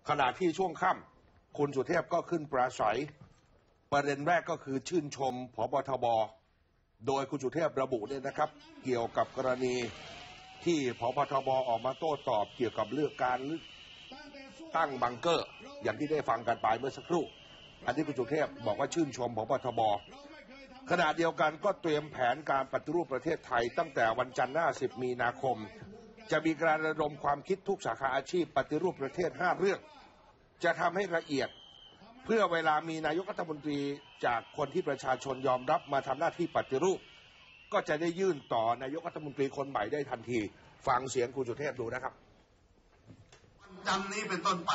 ขณะที่ช่วงค่ำคุณสุเทพก็ขึ้นปราศัยประเด็นแรกก็คือชื่นชมผบ.ทบ.โดยคุณสุเทพระบุเนี่ยนะครับเกี่ยวกับกรณีที่ผบ.ทบ.ออกมาโต้ตอบเกี่ยวกับเรื่องการตั้งบังเกอร์อย่างที่ได้ฟังกันไปเมื่อสักครู่อันที่คุณสุเทพบอกว่าชื่นชมผบ.ทบ.ขณะเดียวกันก็เตรียมแผนการปฏิรูปประเทศไทยตั้งแต่วันจันทร์หน้า10 มีนาคมจะมีการระดมความคิดทุกสาขาอาชีพปฏิรูปประเทศ5 เรื่องจะทำให้ละเอียดเพื่อเวลามีนายกรัฐมนตรีจากคนที่ประชาชนยอมรับมาทำหน้าที่ปฏิรูปก็จะได้ยื่นต่อนายกรัฐมนตรีคนใหม่ได้ทันทีฟังเสียงคุณสุเทพดูนะครับวันจันทร์นี้เป็นต้นไป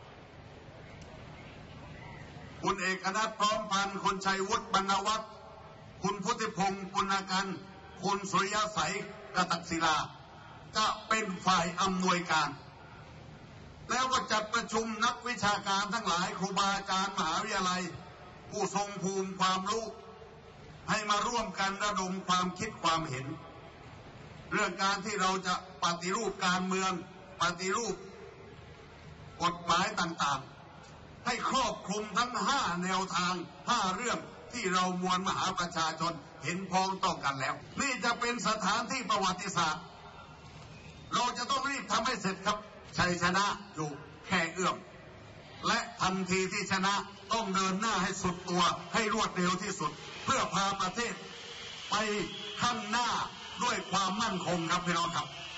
คุณเอกนัท พร้อมพันธ์คุณชัยวุฒิ บรรณวรรธคุณพุทธิพงศ์ปุณกันคุณสุริยะใสกตักศิลาจะเป็นฝ่ายอำนวยการแล้วก็จัดประชุมนักวิชาการทั้งหลายครูบาอาจารย์มหาวิทยาลัยผู้ทรงภูมิความรู้ให้มาร่วมกันระดมความคิดความเห็นเรื่องการที่เราจะปฏิรูปการเมืองปฏิรูปกฎหมายต่างๆให้ครอบคลุมทั้ง5 แนวทาง5 เรื่องที่เรามวลมหาประชาชนเห็นพ้องต้องกันแล้วนี่จะเป็นสถานที่ประวัติศาสตร์เราจะต้องรีบทำให้เสร็จครับชัยชนะอยู่แค่เอื้อมและทันทีที่ชนะต้องเดินหน้าให้สุดตัวให้รวดเร็วที่สุดเพื่อพาประเทศไปข้างหน้าด้วยความมั่นคงครับพี่น้องครับ